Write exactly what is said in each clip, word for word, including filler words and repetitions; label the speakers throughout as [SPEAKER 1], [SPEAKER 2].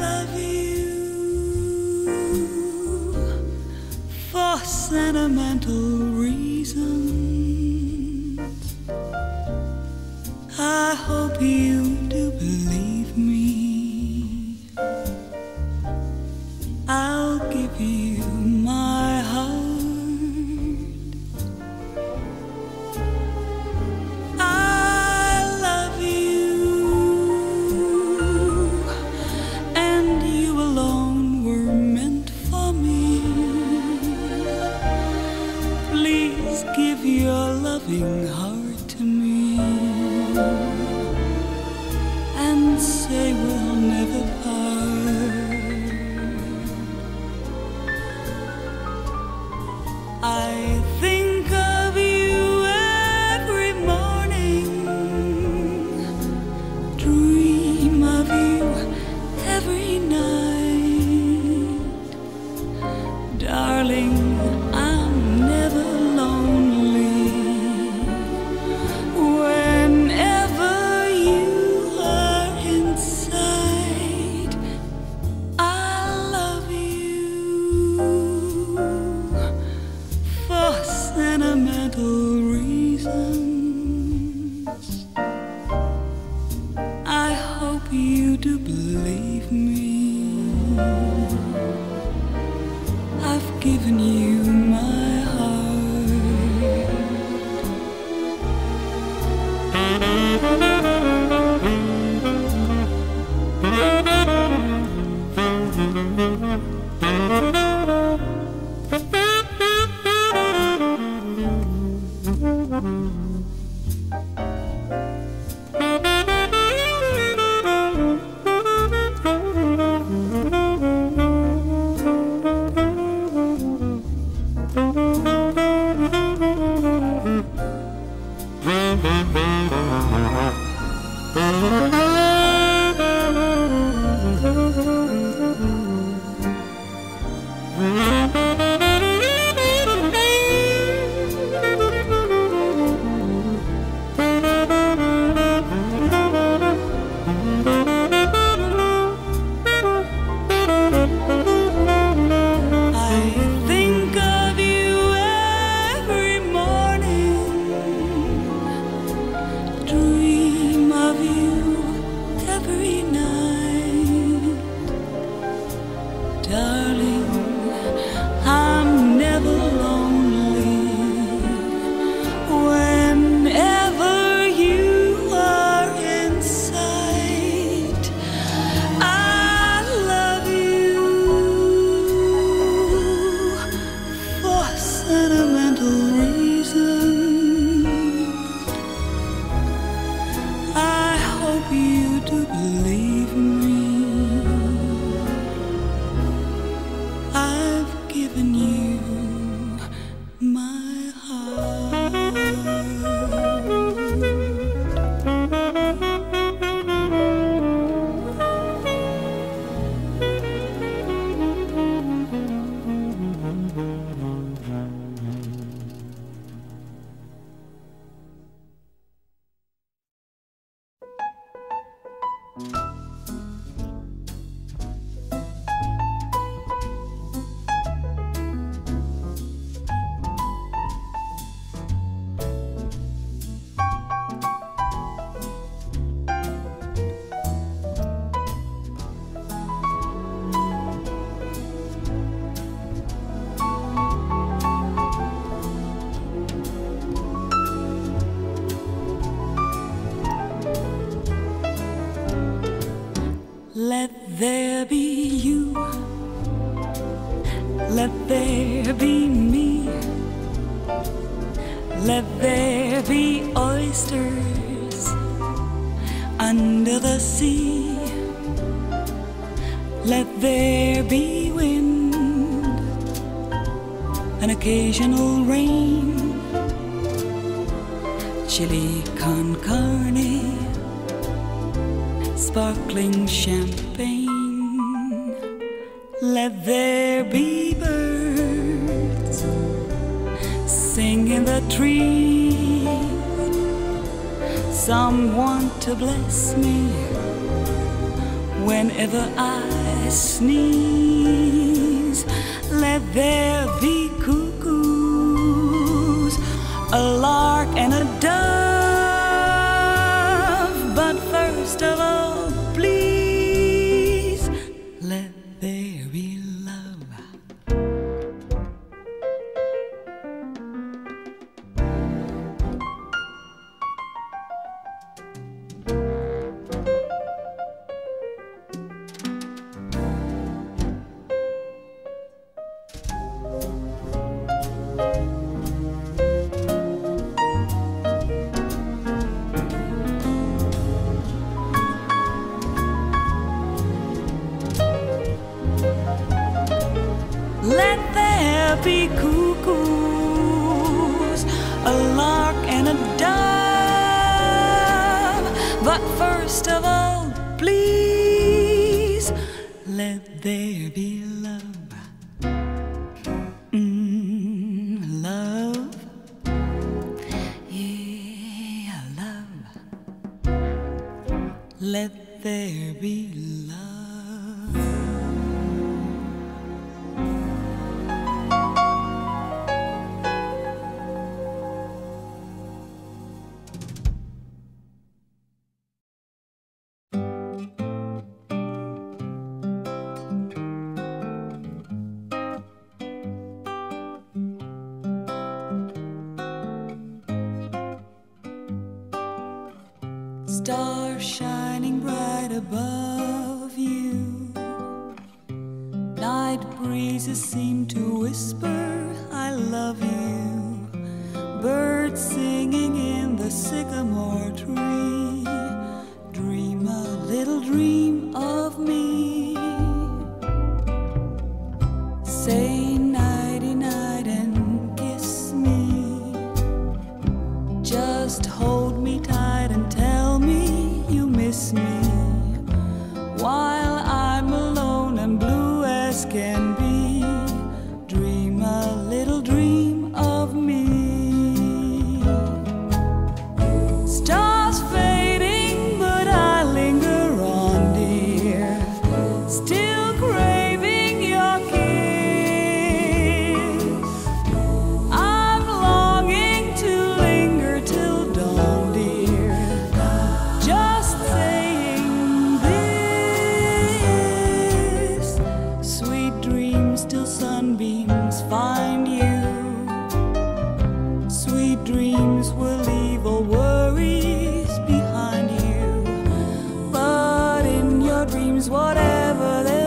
[SPEAKER 1] love you for sentimental reasons. I hope you do believe me. I'll give you my heart. I love you, and you alone were meant for me. Please give your loving heart to me and say we'll never part. I think of you every morning, dream of you every night. Darling, I'm never lonely whenever you are inside. I love you for sentimental reasons. I hope you do believe me. I've given you my heart. Darling, I'm never lonely whenever you are inside. I love you for sentimental reasons. I hope you do believe me. I've given you my heart. Let there be you, let there be me, let there be oysters under the sea, let there be wind, an occasional rain, chili con carne, sparkling champagne. Let there be birds sing in the trees, someone to bless me Whenever I sneeze, let there be cuckoos, a lark and a dove. But first of all, please, let there be love. Let there be cuckoos, a lark and a dove. But first of all, please, let there be love. Mm, love, yeah, love. Let there be love. Stars shining bright above you, night breezes seem to whisper, I love you. Birds singing in the sycamore tree, dream a little dream of me. Say nighty-night and kiss me, just hold me tight and tell me you miss me, while I'm alone and blue as can be. Dream a little dream of me. Stars fading, but I linger on, dear, still craving your kiss. I'm longing to linger till dawn, dear, just saying this. Sweet dreams till sunbeams find you. Sweet dreams will leave all worries behind you. But in your dreams, whatever they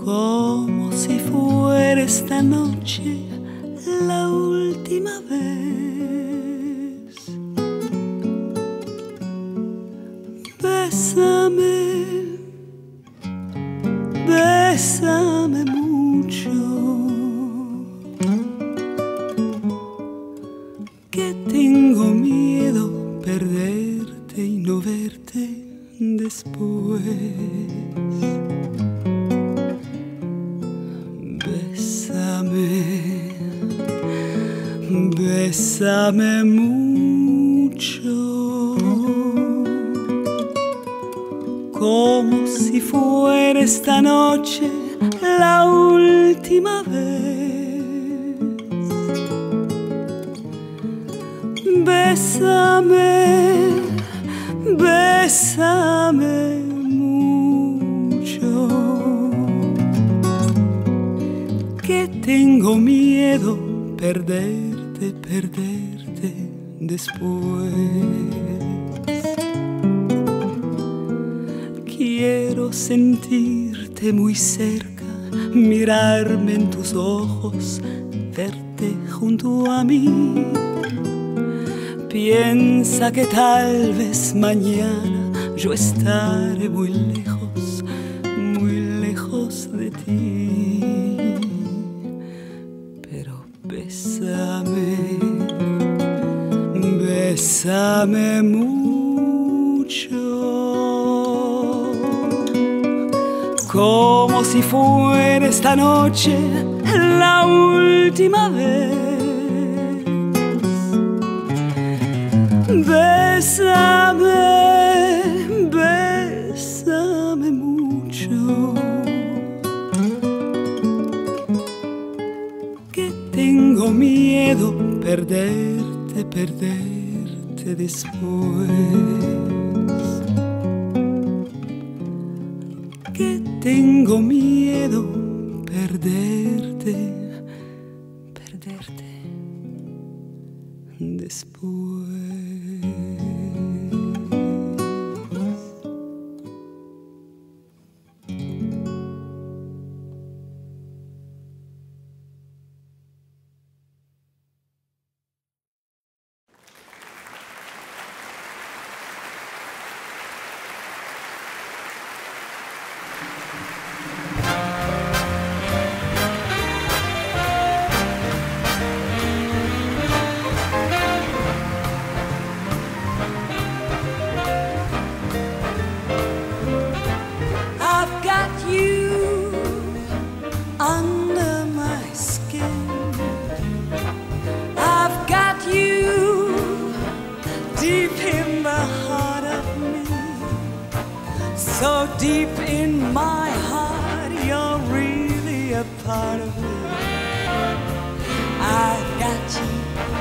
[SPEAKER 1] como si fuera esta noche la última vez. Bésame, bésame mucho, que tengo miedo perderte y no verte después. Bésame, bésame mucho, como si fuera esta noche la última vez. Bésame, bésame mucho, que tengo miedo perderte, perderte después. Quiero sentirte muy cerca, mirarme en tus ojos, verte junto a mí. Piensa que tal vez mañana yo estaré muy lejos, muy lejos de ti. Pero bésame, bésame mucho, como si fuera esta noche la última vez. Bésame, bésame mucho, que tengo miedo perderte, perderte después. Que tengo miedo perderte, perderte después. So deep in my heart, you're really a part of me. I've got you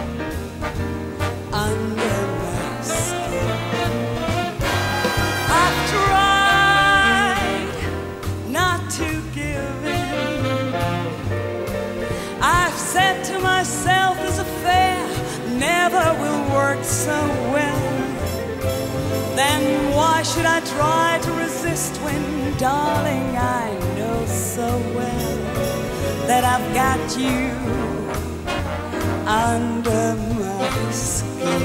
[SPEAKER 1] under my skin. I've tried not to give in. I've said to myself, this affair never will work so well. Then why should I try to resist when, darling, I know so well that I've got you under my skin.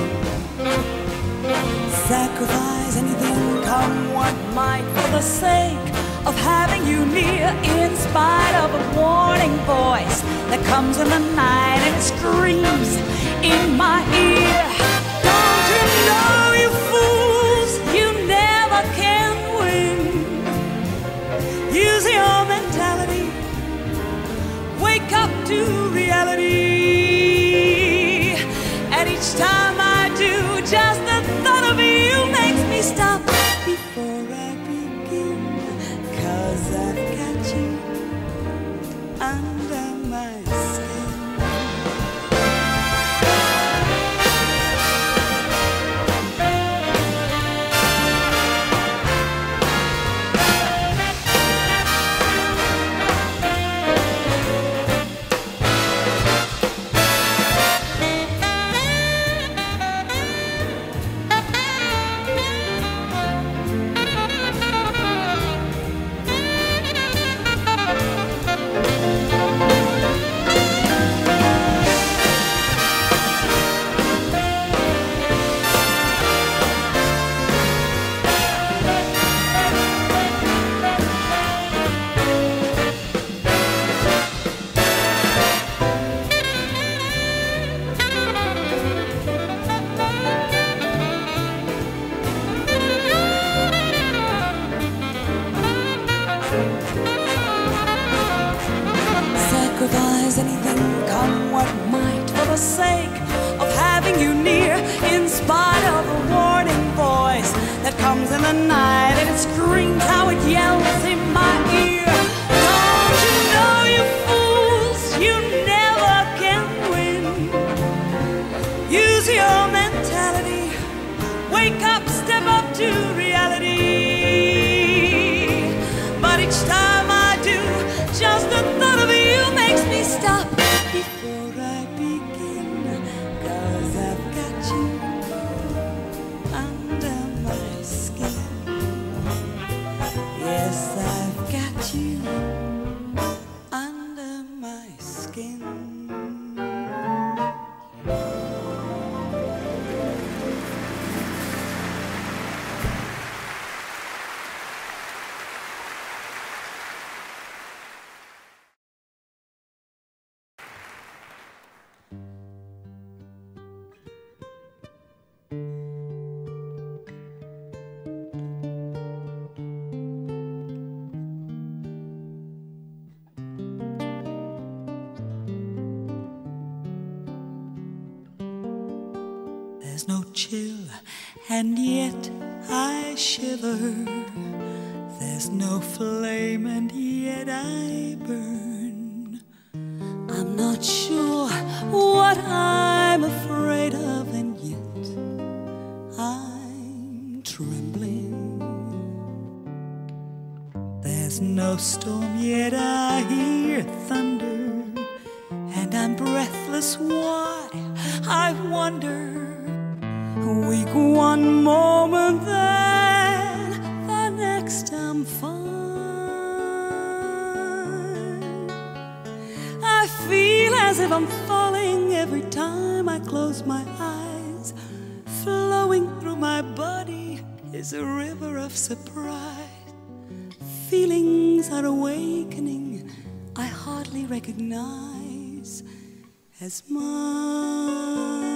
[SPEAKER 1] Sacrifice anything, come what might, for the sake of having you near, in spite of a warning voice that comes in the night and screams in my ear. Don't you know, you fools, you never can win. Use your mentality, wake up to reality. And each time I do, just the thought of you makes me stop before I begin. 'Cause I've got you under my skin. Sacrifice anything, come what might, for the sake of having you near, in spite of the warning voice that comes in the night and it screams how it yells in my ear. Don't you know, you fools, you never can win. Use your mentality, wake up, step up to reality. But each time I do, just the thought of you makes me stop before I begin. 'Cause I've got you under my skin. Yes, I've got you under my skin. There's no chill, and yet I shiver. There's no flame, and yet I burn. I'm not sure what I'm afraid of, and yet I'm trembling. There's no storm, yet I hear thunder, and I'm breathless. Why, I wonder. Weak one moment, then the next I'm fine. I feel as if I'm falling every time I close my eyes. Flowing through my body is a river of surprise. Feelings are awakening I hardly recognize as mine.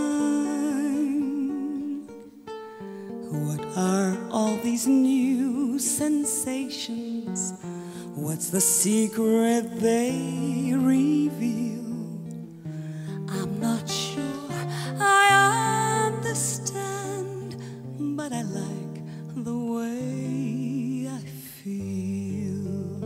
[SPEAKER 1] What are all these new sensations? What's the secret they reveal? I'm not sure I understand, but I like the way I feel.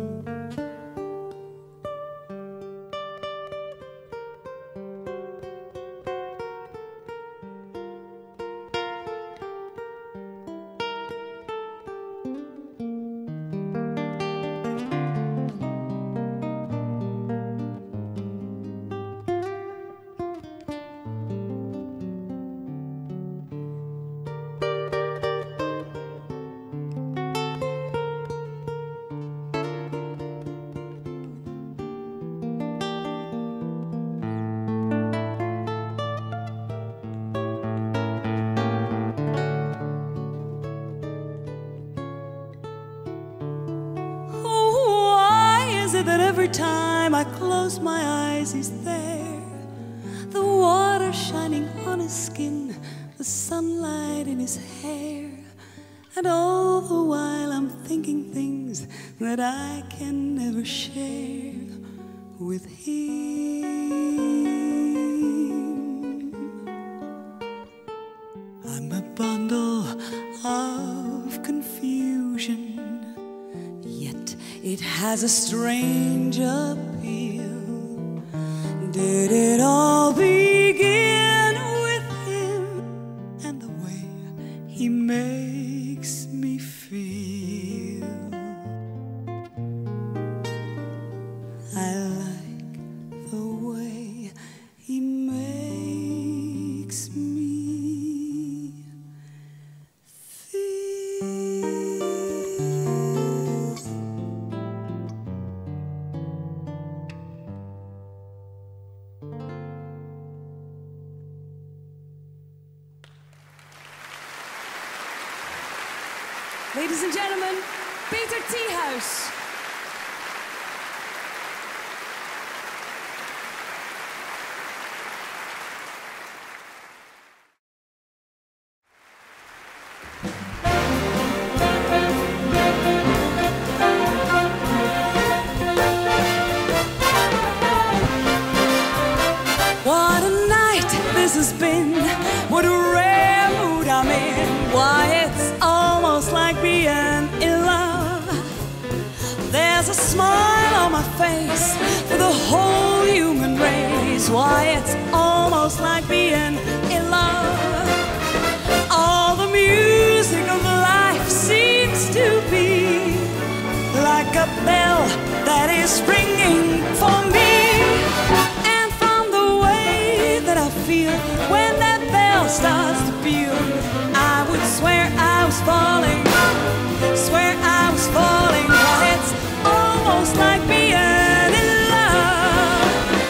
[SPEAKER 1] That every time I close my eyes, he's there. The water shining on his skin, the sunlight in his hair. And all the while I'm thinking things that I can never share with him. I'm a bundle of confusion, it has a strange appeal. Did it all begin with him and the way he makes me feel? I like the way he makes me
[SPEAKER 2] Ladies and gentlemen, Peter Theehuis.
[SPEAKER 1] there's a smile on my face for the whole human race. Why, it's almost like being in love. All the music of life seems to be like a bell that is ringing for me. And from the way that I feel when that bell starts to peal, I would swear I was falling, swear I was falling. But it's almost like being in love.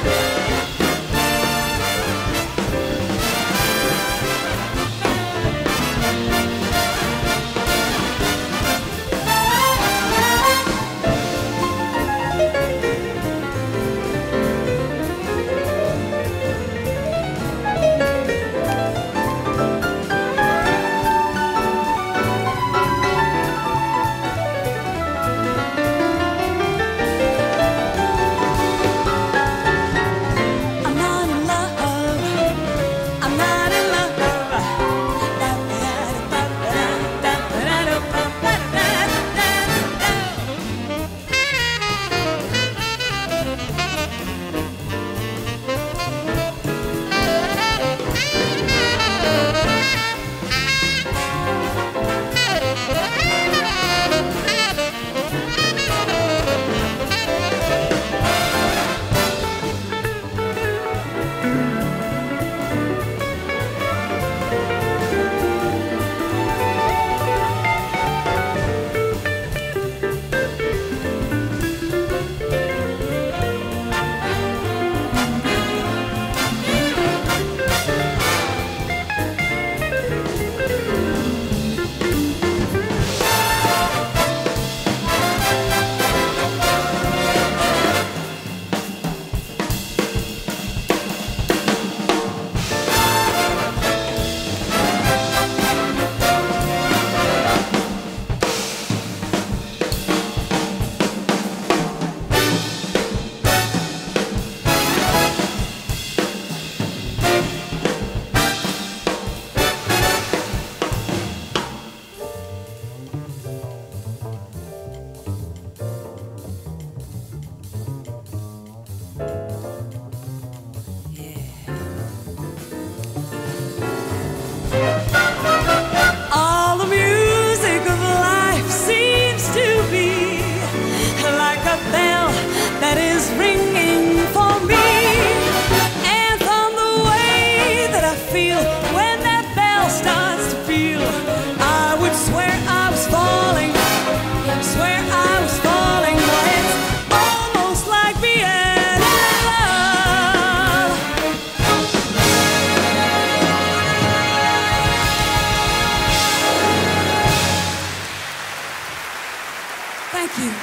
[SPEAKER 1] Thank you.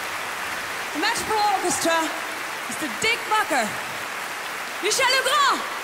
[SPEAKER 1] The Metropole Orchestra, Mister Dick Bucker, Michel Legrand.